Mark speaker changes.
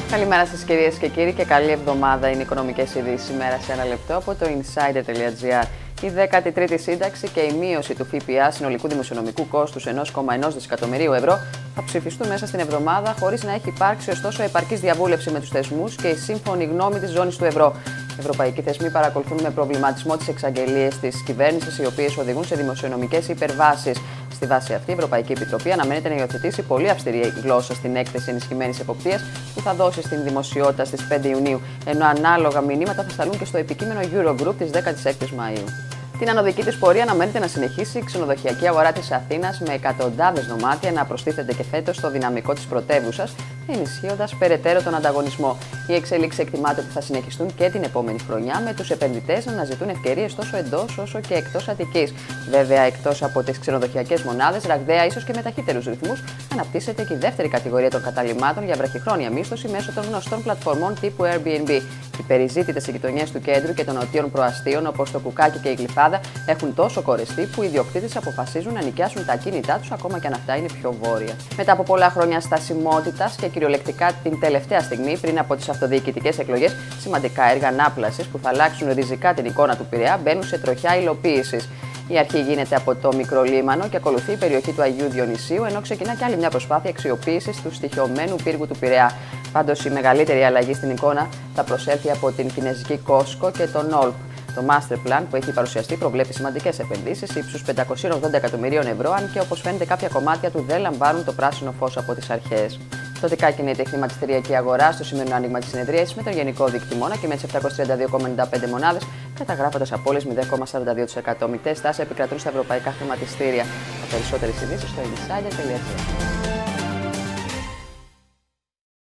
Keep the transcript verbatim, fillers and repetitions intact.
Speaker 1: Καλημέρα σας κυρίες και κύριοι και καλή εβδομάδα. Είναι οι οικονομικές ειδήσεις σήμερα σε ένα λεπτό από το insider τελεία gr. Η δέκατη τρίτη σύνταξη και η μείωση του ΦΠΑ συνολικού δημοσιονομικού κόστους ενός κόμμα ένα δισεκατομμυρίου ευρώ θα ψηφιστούν μέσα στην εβδομάδα, χωρίς να έχει υπάρξει ωστόσο επαρκής διαβούλευση με τους θεσμούς και η σύμφωνη γνώμη της ζώνης του ευρώ. Οι ευρωπαϊκοί θεσμοί παρακολουθούν με προβληματισμό τις εξαγγελίες της κυβέρνησης, οι οποίες οδηγούν σε δημοσιονομικές υπερβάσεις. Στη βάση αυτή, η Ευρωπαϊκή Επιτροπή αναμένεται να υιοθετήσει πολύ αυστηρή γλώσσα στην έκθεση ενισχυμένης εποπτείας που θα δώσει στην δημοσιότητα στις πέντε Ιουνίου, ενώ ανάλογα μηνύματα θα σταλούν και στο επικείμενο Eurogroup της δέκατης έκτης Μαΐου. Την ανωδική της πορεία αναμένεται να συνεχίσει η ξενοδοχειακή αγορά της Αθήνας, με εκατοντάδες δωμάτια να προστίθενται και φέτος στο δυναμικό της πρωτεύουσας, ενισχύοντας περαιτέρω τον ανταγωνισμό. Οι εξελίξεις εκτιμάται ότι θα συνεχιστούν και την επόμενη χρονιά, με τους επενδυτές να αναζητούν ευκαιρίες τόσο εντός όσο και εκτός Αττικής. Βέβαια, εκτός από τις ξενοδοχειακές μονάδες, ραγδαία ίσως και με ταχύτερους ρυθμούς, αναπτύσσεται και η δεύτερη κατηγορία των καταλυμάτων για βραχυχρόνια μίσθωση μέσω των γνωστών πλατφορμών τύπου Airbnb. Οι περιζήτητες γειτονιές του κέντρου και των νοτίων προαστίων, όπως το Κουκάκι και η Γλυφάδα, έχουν τόσο κορεστεί που οι ιδιοκτήτες αποφασίζουν να νοικιάσουν τα ακίνητά τους, ακόμα και αν αυτά είναι πιο βόρεια. Μετά από πολλά χρόνια στασιμότητας και κυριολεκτικά την τελευταία στιγμή, πριν από τις αυτοδιοικητικές εκλογές, σημαντικά έργα ανάπλασης που θα αλλάξουν ριζικά την εικόνα του Πειραιά μπαίνουν σε τροχιά υλοποίησης. Η αρχή γίνεται από το Μικρολίμανο και ακολουθεί η περιοχή του Αγίου Διονυσίου, ενώ ξεκινά και άλλη μια προσπάθεια αξιοποίησης του στοιχειωμένου πύργου του Πειραιά. Πάντως, η μεγαλύτερη αλλαγή στην εικόνα θα προσέλθει από την κινέζικη Κόσκο και τον Όλπ. Το master plan που έχει παρουσιαστεί προβλέπει σημαντικές επενδύσεις ύψους πεντακόσια ογδόντα εκατομμυρίων ευρώ, αν και όπως φαίνεται κάποια κομμάτια του δεν λαμβάνουν το πράσινο φως από τις αρχές. Τοτικά κινείται η χρηματιστηριακή αγορά στο σημερινό άνοιγμα της συνεδρίασης με τον γενικό δίκτυο και με τις επτακόσιες τριάντα δύο κόμμα ενενήντα πέντε μονάδες, καταγράφοντας απώλειες μηδέν κόμμα σαράντα δύο τοις εκατό. Μεικτές τάσεις επικρατούν στα ευρωπαϊκά χρηματιστήρια. Τα περισσότερες ειδήσεις στο insider τελεία gr.